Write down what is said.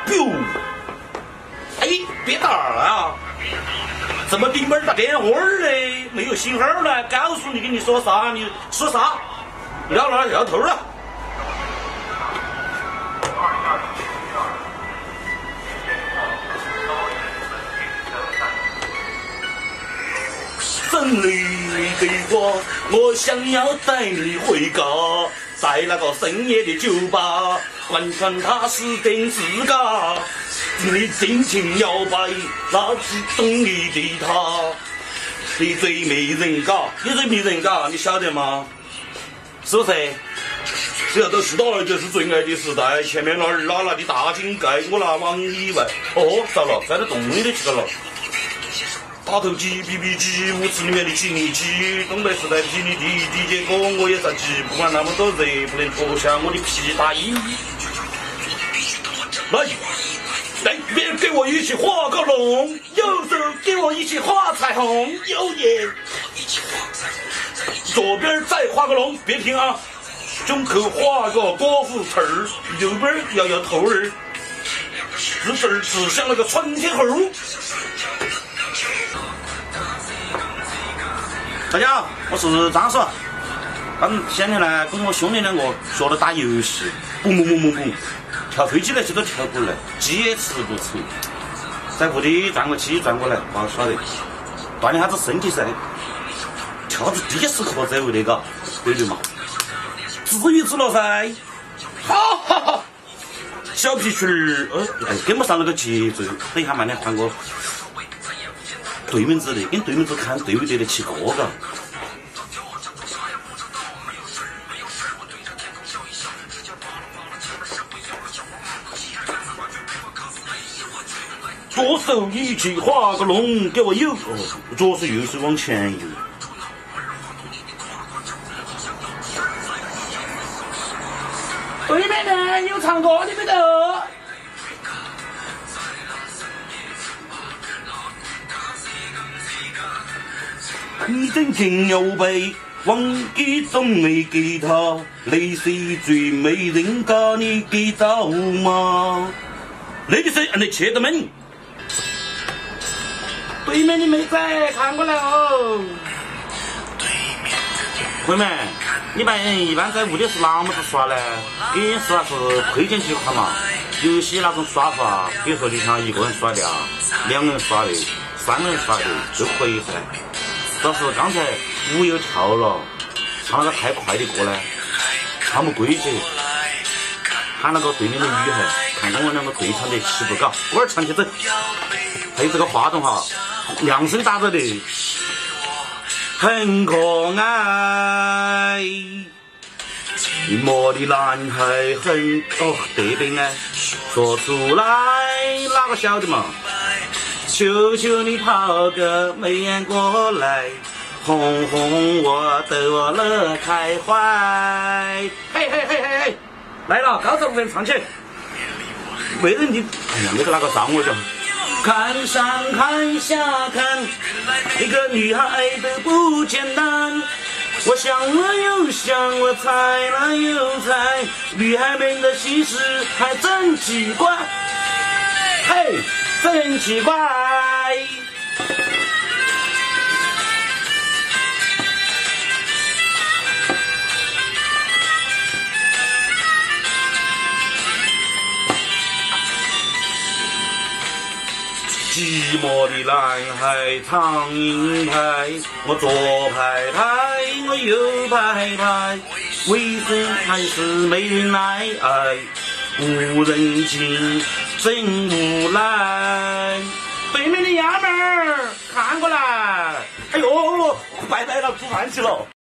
哟，哎，别打啊！怎么你们打电话嘞？没有信号了，告诉你跟你说啥？你说啥？要哪摇头了？胜利的话，我想要带你回家，在那个深夜的酒吧，观看他是电视嘎，你尽情摇摆，那是懂你的他，你最迷人嘎，你最迷人嘎，你晓得吗？是不是？只要都知道了，就是最爱的时代。前面那儿拿的大井盖，我拿往里外。哦，糟了，塞到洞里头去了。打头机、BB 机、舞池里面的吉尼机，东北时代的吉尼DJ 哥，我也在急，不管那么多热，不能脱下我的皮大衣。来，边跟我一起画个龙，右手跟我一起画彩虹，右眼。左边再画个龙，别停啊！胸口画个郭富城儿，右边摇摇头儿，指指指向那个窜天猴。大家好，我是张叔。现在呢，跟我兄弟两个学了打游戏，嘣，跳飞机那些都跳过来，鸡也吃不吃，在屋里转个鸡转过来，不好耍的，锻炼下子身体噻。跳子第一时刻在位的嘎，对嘛？至于吃了噻，哈，小皮裙儿，跟不上那个节奏，等一下慢点换个对门子的，跟对门子看对不对得起歌嘎。左手一起画个龙，给我右左手右手往前游。对面的有唱歌的没得？你真情有备，忘记仲未記他，你是最美人家，你記得嗎？Ladies and gentlemen， 对面的妹子看过来哦。妹妹，你们一般在屋里是哪么子耍呢？给实话说推荐几款嘛。游戏那种耍法，比如说你想一个人耍的啊，两个人耍的，三个人耍的都可以噻。主要是刚才舞又跳了，唱那个太快的歌呢，唱不规矩，喊那个对面的女孩看跟我两个对唱的齐不搞，我儿唱起走。还有这个话筒哈，量身打造的。很可爱，我的男孩很对的哎，说出来哪个晓得嘛？求求你抛个媚眼过来，哄哄我的乐开怀。嘿，来了，高潮部分唱起。没人听，哎呀，那个张我讲。看上看下看，一个女孩的不简单。我想了又想，我猜了又猜，女孩们的心思还真奇怪。嘿，真奇怪。寂寞的男孩苍蝇拍，我左拍拍，我右拍拍，为谁还是没人来爱，无人情真无奈。对面的丫们儿看过来，哎呦，拜拜了，煮饭去了。